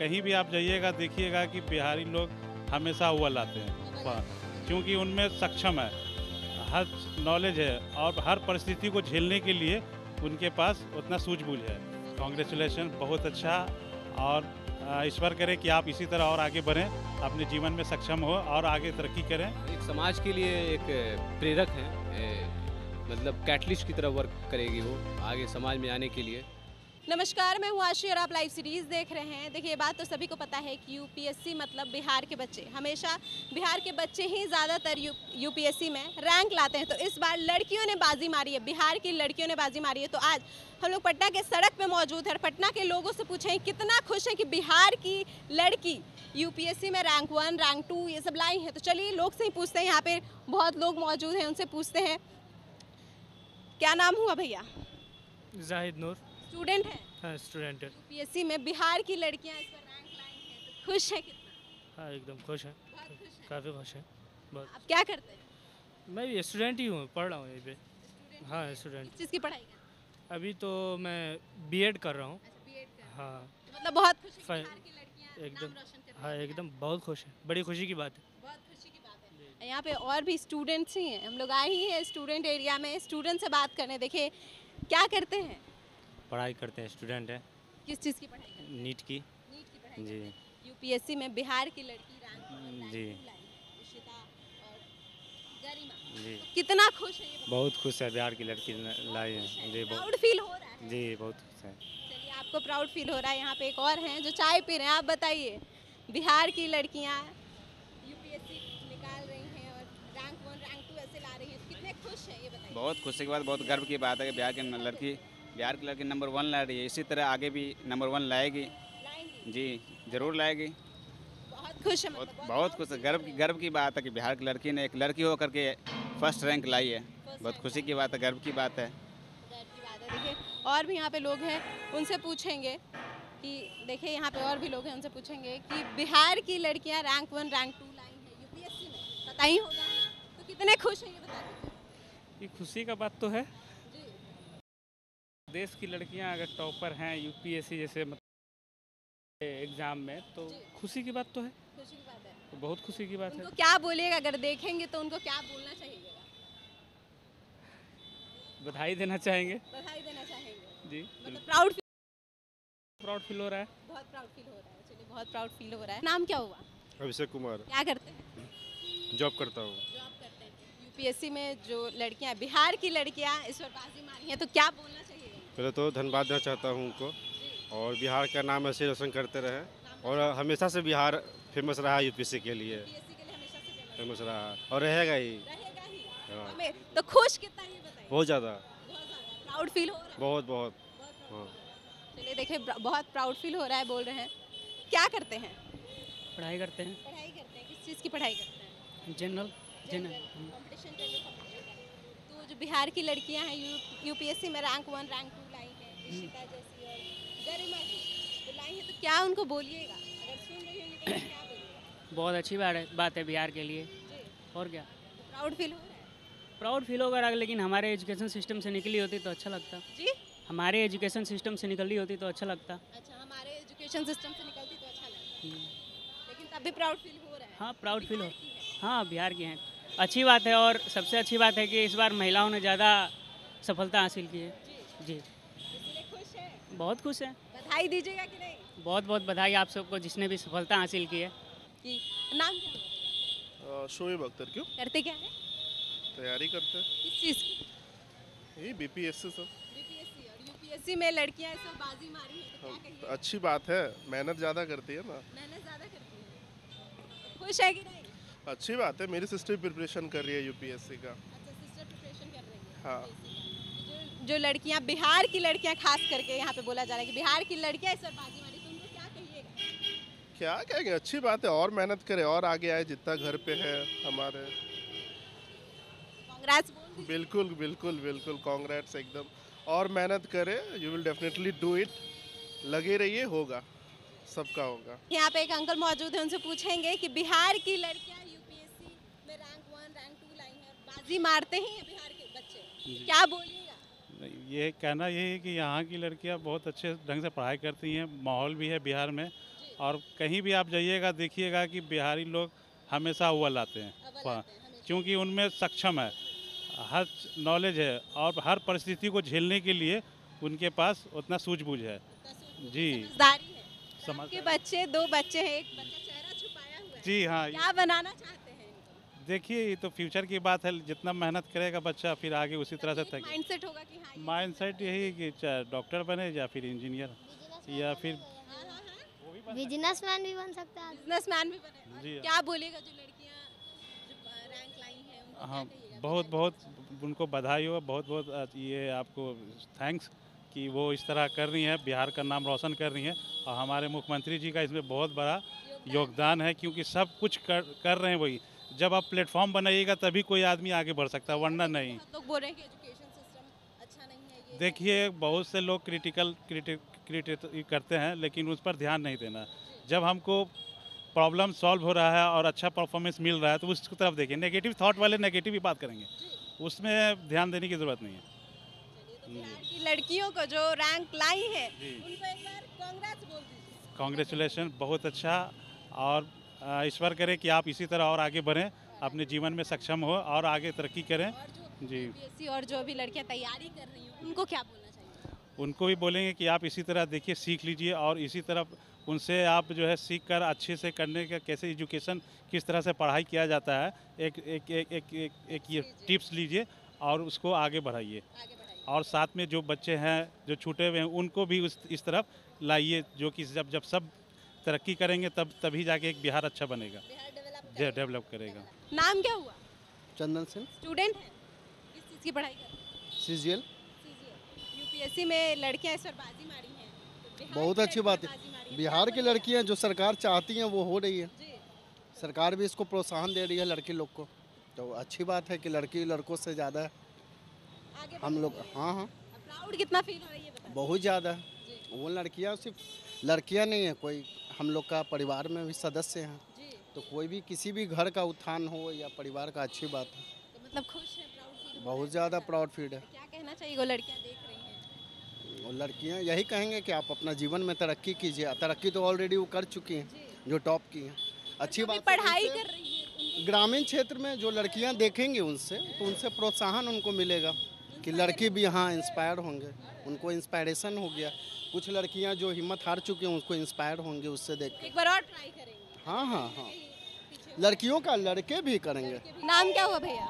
कहीं भी आप जाइएगा देखिएगा कि बिहारी लोग हमेशा अव्वल आते हैं, क्योंकि उनमें सक्षम है, हर नॉलेज है और हर परिस्थिति को झेलने के लिए उनके पास उतना सूझबूझ है। कांग्रेचुलेशन, बहुत अच्छा। और ईश्वर करे कि आप इसी तरह और आगे बढ़ें, अपने जीवन में सक्षम हो और आगे तरक्की करें। एक समाज के लिए एक प्रेरक हैं, मतलब कैटलिस्ट की तरह वर्क करेगी वो आगे समाज में आने के लिए। नमस्कार, मैं हूँ आशी और आप लाइव सीरीज़ देख रहे हैं। देखिए, ये बात तो सभी को पता है कि यूपीएससी मतलब बिहार के बच्चे, हमेशा बिहार के बच्चे ही ज़्यादातर यूपीएससी में रैंक लाते हैं। तो इस बार लड़कियों ने बाजी मारी है, बिहार की लड़कियों ने बाजी मारी है। तो आज हम लोग पटना के सड़क पे मौजूद हैं और पटना के लोगों से पूछें कितना खुश हैं कि बिहार की लड़की यूपीएससी में रैंक 1, रैंक 2 ये सब लाई हैं। तो चलिए लोग से ही पूछते हैं, यहाँ पे बहुत लोग मौजूद हैं, उनसे पूछते हैं। क्या नाम हुआ भैया? जाहिद नूर। स्टूडेंट है? हाँ, स्टूडेंट है। यूपीएससी में बिहार की लड़कियां इस बार रैंक लाई हैं, तो खुश है कितना? हाँ, एकदम खुश है, बहुत खुश है। काफ़ी खुश है बहुत। आप क्या करते हैं? मैं भी स्टूडेंट ही हूँ, पढ़ रहा हूँ यहीं पे। हाँ, स्टूडेंट। किस चीज़ की पढ़ाई करते हैं? अभी तो मैं बीएड कर रहा हूँ। अच्छा, बीएड कर रहे हैं। हाँ, तो मतलब बहुत खुश है कि फाइ- बिहार की लड़कियां एकदम। नाम रोशन कर रही हाँ, हैं। एकदम बहुत खुश है, बड़ी खुशी की बात है। बहुत खुशी की बात है। यहाँ पे और भी स्टूडेंट्स ही हैं, हम लोग आए ही हैं स्टूडेंट एरिया में, स्टूडेंट से बात करने। देखिए क्या करते हैं? पढ़ाई करते हैं, स्टूडेंट है, किस चीज़ की पढ़ाई करते हैं? नीट की। नीट की पढ़ाई जी। करते हैं। यूपीएससी में बिहार की लड़की रैंक 1, जी। रैंक 2 लाई है, इशिता और गरिमा। जी, तो कितना खुश है ये बताइए? बहुत खुश है, बिहार की लड़की लाई है। जी, बहुत। प्राउड फील हो रहा है? जी, बहुत खुश है। चलिए, आपको प्राउड फील हो रहा है। यहाँ पे एक और हैं जो चाय पी रहे हैं। आप बताइए, बिहार की लड़कियाँ यूपीएससी निकाल रही हैं और रैंक 1, रैंक 2 ऐसे ला रही हैं, तो कितने खुश हैं ये बताइए? बहुत खुशी की बात, बहुत गर्व की बात है कि बिहार की लड़की नंबर 1 ला रही है। इसी तरह आगे भी नंबर 1 लाएगी। लाएंगी? जी, ज़रूर लाएगी। बहुत खुश है, मतलब बहुत खुश है, गर्व की बात है कि बिहार की लड़की ने एक लड़की होकर के फर्स्ट रैंक लाई है। बहुत खुशी की बात है, गर्व की बात है। गर्व की बात है। देखिए, और भी यहाँ पे लोग हैं, उनसे पूछेंगे कि देखिए यहाँ पे और भी लोग हैं, उनसे पूछेंगे कि बिहार की लड़कियाँ रैंक 1, रैंक 2 लाई हैं यूपीएससी में, पता ही होगा, तो कितने खुश हैं ये बता दीजिए। ये खुशी का बात तो है। जी, देश की लड़कियां अगर टॉपर हैं यूपीएससी जैसे एग्ज़ाम में, तो जी। खुशी की बात तो है, खुशी की बात है। तो बहुत खुशी की बात है। उनको क्या बोलिएगा, अगर देखेंगे तो उनको क्या बोलना चाहिए? बधाई देना चाहेंगे। बधाई देना चाहेंगे? जी, मतलब प्राउड फील हो रहा है। बहुत प्राउड फील हो रहा है। चलिए, बहुत प्राउड फील हो रहा है। नाम क्या हुआ? अभिषेक कुमार, क्या करते हैं? जॉब करता हूँ। जॉब करते हैं। यूपीएससी में जो लड़कियां, बिहार की लड़कियां इस बार बाजी मारी हैं, तो क्या बोलना चाहिए? पहले तो धन्यवाद देना चाहता हूँ उनको, और बिहार का नाम ऐसे रोशन करते रहे, और हमेशा से बिहार फेमस रहा यूपीएससी के लिए, यूपीएससी के लिए हमेशा से फेमस रहा और रहेगा ही। रहेगा ही। हाँ। हमें तो खुश कितना ये बताइए? बहुत ज़्यादा, बहुत ज़्यादा प्राउड फील हो रहा है। बहुत बहुत। बहुत हाँ, proud। चलिए, देखिए बहुत प्राउड फील हो रहा है, बोल रहे हैं। क्या करते हैं? पढ़ाई करते हैं, पढ़ाई करते हैं। किस चीज़ की पढ़ाई करते हैं? जनरल। कंपटीशन के लिए तो जो बिहार की लड़कियां हैं यूपीएससी में रैंक 1, रैंक 2 लाई हैं, इशिता जैसी और गरिमा जी तो लाई हैं, तो क्या उनको बोलिएगा? अगर सुन रही होंगी तो क्या बोलिएगा? बहुत अच्छी बात है बिहार के लिए। जी, और क्या, प्राउड फील हो रहा है? प्राउड फील होगा, लेकिन हमारे एजुकेशन सिस्टम से निकली होती तो अच्छा लगता। जी, हमारे एजुकेशन सिस्टम से निकली होती तो अच्छा लगता। अच्छा, हमारे एजुकेशन सिस्टम से निकलती तो अच्छा लगता, लेकिन तब भी प्राउड फील हो रहा है। हाँ, प्राउड फील हो। बिहार की है। हाँ, बिहार की हैं, अच्छी बात है। और सबसे अच्छी बात है कि इस बार महिलाओं ने ज़्यादा सफलता हासिल की है। जी, इसलिए खुश है। बहुत खुश हैं। बधाई दीजिएगा कि नहीं? बहुत बहुत बधाई आप सबको जिसने भी सफलता हासिल की है। कि नाम क्या है? शोएब अख्तर। क्यों? करते क्या है? तैयारी करते हैं, किस चीज़ की? यही बीपीएससी सब। बीपीएससी और यूपीएससी में लड़कियां इस बार बाजी मारी हैं, तो क्या कहिए? अच्छी बात है, मेहनत ज़्यादा करती है ना। मेहनत ज़्यादा करती है। खुश है कि नहीं? अच्छी बात है, मेरी सिस्टर प्रिपरेशन कर रही है यूपीएससी का। अच्छा, सिस्टर प्रिपरेशन कर रही है। हाँ। जो लड़कियां, बिहार की लड़कियां खास करके यहाँ पे बोला जा रहा है कि बिहार की लड़कियां इस बार बाजी मारी, तो उनको क्या कहिएगा? क्या कहेंगे, अच्छी बात है, और मेहनत करे और आगे आए जितना घर पे है हमारे। कांग्रेस बोल दीजिए। बिल्कुल बिल्कुल बिल्कुल, कांग्रेट्स एकदम। और मेहनत करे, you will definitely do it. लगे रहिए, होगा, सबका होगा। यहाँ पे एक अंकल मौजूद हैं, उनसे पूछेंगे कि बिहार की लड़कियां यूपीएससी में रैंक 1, रैंक 2 लाई हैं, बाजी मारते ही हैं बिहार के बच्चे, क्या बोलिएगा? ये कहना यही है कि यहाँ की लड़कियाँ बहुत अच्छे ढंग से पढ़ाई करती हैं, माहौल भी है बिहार में, और कहीं भी आप जाइएगा देखिएगा कि बिहारी लोग हमेशा अव्वल आते हैं, क्योंकि उनमें सक्षम है, हर नॉलेज है और हर परिस्थिति को झेलने के लिए उनके पास उतना सूझबूझ है। जी समझदारी है। समझ आपके बच्चे, 2 बच्चे हैं, एक बच्चा चेहरा छुपाया हुआ है। जी हाँ, क्या बनाना चाहते हैं इनको? देखिए ये तो फ्यूचर की बात है, जितना मेहनत करेगा बच्चा फिर आगे उसी तरह से एक तक माइंडसेट होगा कि हाँ, ये माइंडसेट यही कि चाहे डॉक्टर बने या फिर इंजीनियर या फिर बिजनेसमैन भी बन सकता है। बिजनेसमैन भी बने। और जी हाँ। क्या बोलेगा जो लड़कियां जो रैंक लाई हैं उनको हाँ, क्या कहिएगा? बहुत बहुत उनको बधाई हो, बहुत बहुत ये आपको थैंक्स कि वो इस तरह कर रही हैं, बिहार का नाम रोशन कर रही हैं। और हमारे मुख्यमंत्री जी का इसमें बहुत बड़ा योगदान है, क्योंकि सब कुछ कर रहे हैं वही। जब आप प्लेटफॉर्म बनाइएगा तभी कोई आदमी आगे बढ़ सकता है, वरना नहीं। बहुत लोग बोल रहे हैं कि एजुकेशन सिस्टम अच्छा नहीं है, ये देखिए बहुत से लोग क्रिटिक करते हैं, लेकिन उस पर ध्यान नहीं देना। जब हमको प्रॉब्लम सॉल्व हो रहा है और अच्छा परफॉर्मेंस मिल रहा है तो उसकी तरफ देखिए। नेगेटिव थॉट वाले नेगेटिव ही बात करेंगे, उसमें ध्यान देने की ज़रूरत नहीं है। तो बिहार की लड़कियों को जो रैंक लाई है उनको एक बार कांग्रेस बोल दीजिए। कांग्रेचुलेशन, बहुत अच्छा। और ईश्वर करे कि आप इसी तरह और आगे बढ़ें, अपने जीवन में सक्षम हो और आगे तरक्की करें। और जो जी यूपीएससी और जो भी लड़कियां तैयारी कर रही हैं उनको क्या बोलना चाहिए? उनको भी बोलेंगे कि आप इसी तरह देखिए, सीख लीजिए और इसी तरह उनसे आप जो है सीख कर अच्छे से करने का, कैसे एजुकेशन किस तरह से पढ़ाई किया जाता है, एक एक एक एक एक, एक ये टिप्स लीजिए और उसको आगे बढ़ाइए। आगे बढ़ाइए। और साथ में जो बच्चे हैं जो छूटे हुए हैं उनको भी इस तरफ लाइए, जो कि जब सब तरक्की करेंगे तभी जाके एक बिहार अच्छा बनेगा, बिहार डेवलप करेगा। नाम क्या हुआ? चंदन सिंह, स्टूडेंट हैं, किस चीज़ की पढ़ाई कर रहे हैं? सीजीएल। यूपीएससी में लड़कियां इस बार बाजी मारी हैं, तो बिहार बहुत की अच्छी बात है। लड़कियां बाजी मारी हैं। बिहार की क्या लड़कियां जो सरकार चाहती हैं वो हो रही है। बोलेगा? जी, सरकार भी इसको प्रोत्साहन दे रही है लड़की लोग को, तो अच्छी बात है कि लड़की लड़कों से ज़्यादा आगे हम लोग। हाँ हाँ, प्राउड कितना फील हो रहा है ये बताइए। बहुत ज़्यादा है। वो लड़कियां सिर्फ लड़कियां नहीं है, कोई हम लोग का परिवार में भी सदस्य हैं, जी, तो कोई भी किसी भी घर का उत्थान हो या परिवार का, अच्छी बात है। तो मतलब खुश है, प्राउड फील बहुत ज़्यादा प्राउड फील है। क्या कहना चाहिए वो लड़कियां देख रही हैं? और लड़कियां यही कहेंगे कि आप अपना जीवन में तरक्की कीजिए। तरक्की तो ऑलरेडी वो कर चुकी हैं, जी, जो टॉप की हैं। अच्छी जो भी बात है। पढ़ाई उनसे कर रही है उनको ग्रामीण क्षेत्र में जो लड़कियां देखेंगी उनसे, तो उनसे प्रोत्साहन उनको मिलेगा कि लड़की भी यहाँ इंस्पायर होंगे, उनको इंस्पायरेशन हो गया। कुछ लड़कियां जो हिम्मत हार चुकी हैं उसको इंस्पायर होंगे उससे देख के। एक बार और ट्राई करेंगे। हाँ हाँ हाँ, लड़कियों का लड़के भी करेंगे। नाम क्या हुआ भैया?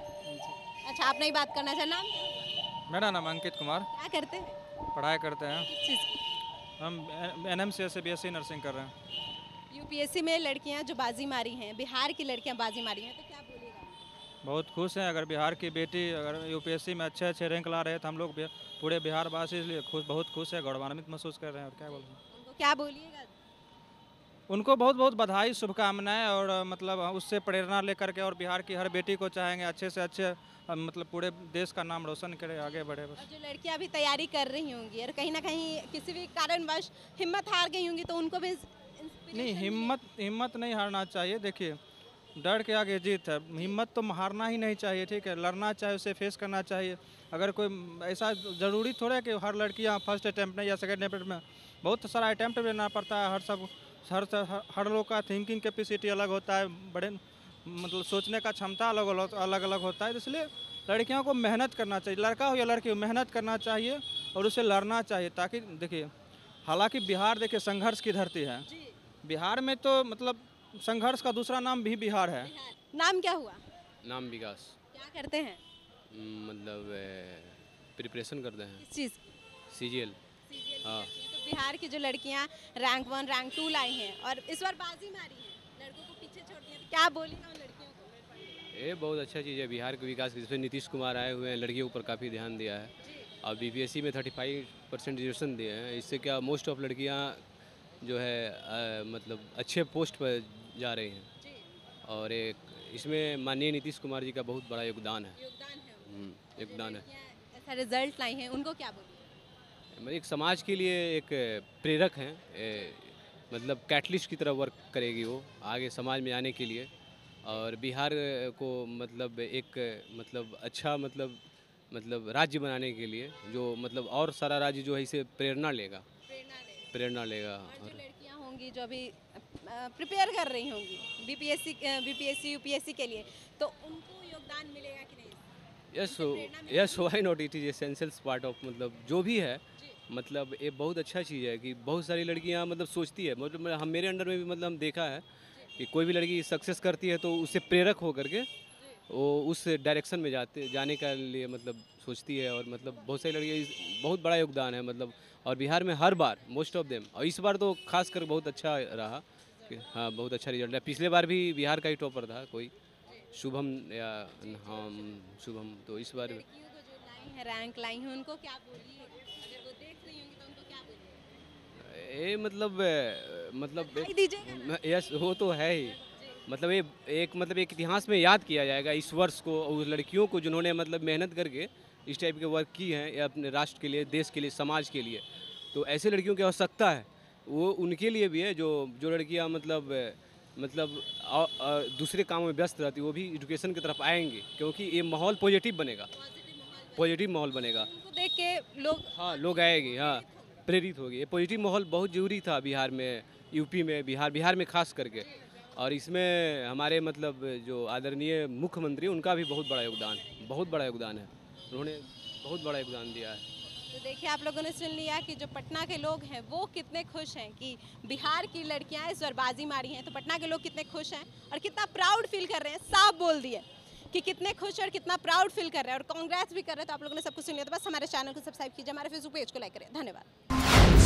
अच्छा, आप नहीं बात करना चाहे, नाम क्या हुआ? मेरा नाम अंकित कुमार, क्या करते हैं? पढ़ाई करते हैं। किस चीज़ की? हम एनएमसीएस से बीएससी नर्सिंग कर रहे हैं। यूपीएससी में लड़कियां जो बाजी मारी हैं, बिहार की लड़कियां बाजी मारी हैं, तो क्या बोलेगा? बहुत खुश हैं। अगर बिहार की बेटी अगर यूपीएससी में अच्छे अच्छे रैंक ला रहे हैं तो हम लोग पूरे बिहार वासी इसलिए बहुत खुश है, गौरवान्वित महसूस कर रहे हैं। और क्या बोलूँ, उनको क्या बोलिएगा? उनको बहुत बहुत बधाई, शुभकामनाएं। और मतलब उससे प्रेरणा लेकर के और बिहार की हर बेटी को चाहेंगे अच्छे से अच्छे मतलब पूरे देश का नाम रोशन करे, आगे बढ़े बस। और जो लड़कियां अभी तैयारी कर रही होंगी और कहीं ना कहीं किसी भी कारणवश हिम्मत हार गई होंगी, तो उनको भी नहीं, हिम्मत नहीं हारना चाहिए। देखिए, डर के आगे जीत है, हिम्मत तो हारना ही नहीं चाहिए, ठीक है। लड़ना चाहिए, उसे फेस करना चाहिए। अगर कोई ऐसा ज़रूरी थोड़ा है कि हर लड़कियां फर्स्ट अटैम्प्ट में या सेकंड अटैम्प्ट में, बहुत सारा अटैम्प्ट देना पड़ता है। हर लोग का थिंकिंग कैपेसिटी अलग होता है, बड़े मतलब सोचने का क्षमता अलग होता है। इसलिए लड़कियों को मेहनत करना चाहिए, लड़का हो या लड़की हो, मेहनत करना चाहिए और उसे लड़ना चाहिए। ताकि देखिए, हालांकि बिहार देखिए संघर्ष की धरती है। बिहार में तो मतलब संघर्ष का दूसरा नाम भी बिहार है। नाम क्या हुआ? नाम विकास, क्या करते हैं? मतलब प्रिपरेशन करते हैं, किस चीज़? सीजीएल। हाँ, तो बिहार की जो लड़कियां रैंक 1 रैंक 2 लाई हैं और इस बार बाजी मारी हैं, लड़कों को पीछे छोड़ दिया, तो क्या बोलेगा उन लड़कियों को? ये बहुत अच्छा चीज़ है बिहार के विकास की। जिसमें नीतीश कुमार आए हुए हैं, लड़कियों पर काफ़ी ध्यान दिया है। और बीपीएससी में 35% रिजर्वेशन दिए हैं। इससे क्या मोस्ट ऑफ लड़कियां जो है मतलब अच्छे पोस्ट पर जा रही हैं। और एक इसमें माननीय नीतीश कुमार जी का बहुत बड़ा योगदान है। योगदान है। ऐसा रिजल्ट लाई हैं, उनको क्या बोलेंगे? मतलब एक समाज के लिए एक प्रेरक हैं, मतलब कैटलिस्ट की तरह वर्क करेगी वो आगे समाज में आने के लिए। और बिहार को मतलब एक मतलब अच्छा मतलब राज्य बनाने के लिए, जो मतलब और सारा राज्य जो है इसे प्रेरणा लेगा। प्रेरणा लेगा। और जो और लड़कियां होंगी जो अभी प्रिपेयर कर रही होंगी बीपीएससी यूपीएससी के लिए, तो उनको योगदान मिलेगा कि नहीं? Yes why not, it is essential part of, मतलब जो भी है, मतलब ये बहुत अच्छा चीज़ है कि बहुत सारी लड़कियां मतलब सोचती है, मतलब हम मेरे अंडर में भी मतलब हम देखा है कि कोई भी लड़की सक्सेस करती है तो उससे प्रेरक हो करके वो उस डायरेक्शन में जाने का लिए मतलब सोचती है, और मतलब बहुत सारी लड़कियाँ, बहुत बड़ा योगदान है मतलब। और बिहार में हर बार मोस्ट ऑफ देम, और इस बार तो खास कर बहुत अच्छा रहा कि हाँ बहुत अच्छा रिजल्ट है। पिछले बार भी बिहार का ही टॉपर था कोई, शुभम या हम शुभम, तो इस बार रैंक लाई हैं उनको क्या बोलिए, अगर वो देख रही होंगी तो उनको क्या बोलिए? ये मतलब यस वो तो है ही, मतलब ये एक इतिहास में याद किया जाएगा इस वर्ष को, उस लड़कियों को जिन्होंने मतलब मेहनत करके इस टाइप के वर्क की हैं या अपने राष्ट्र के लिए, देश के लिए, समाज के लिए। तो ऐसे लड़कियों की आवश्यकता है, वो उनके लिए भी है जो लड़कियां मतलब दूसरे कामों में व्यस्त रहती, वो भी एजुकेशन की तरफ आएंगे, क्योंकि ये माहौल पॉजिटिव बनेगा, पॉजिटिव माहौल बनेगा, देख के लोग आएंगे, हाँ प्रेरित होगी। ये पॉजिटिव माहौल बहुत ज़रूरी था बिहार में, यूपी में, बिहार में खास करके। और इसमें हमारे मतलब जो आदरणीय मुख्यमंत्री, उनका भी बहुत बड़ा योगदान है, उन्होंने बहुत बड़ा योगदान दिया है। तो देखिए आप लोगों ने सुन लिया कि जो पटना के लोग हैं वो कितने खुश हैं कि बिहार की लड़कियां इस बार बाजी मारी हैं। तो पटना के लोग कितने खुश हैं और कितना प्राउड फील कर रहे हैं, साफ बोल दिए कि कितने खुश और कितना प्राउड फील कर रहे हैं, और कांग्रेस भी कर रहे हैं। तो आप लोगों ने सब कुछ सुन लिया, तो बस हमारे चैनल को सब्सक्राइब कीजिए, हमारे फेसबुक पेज को लाइक करें। धन्यवाद।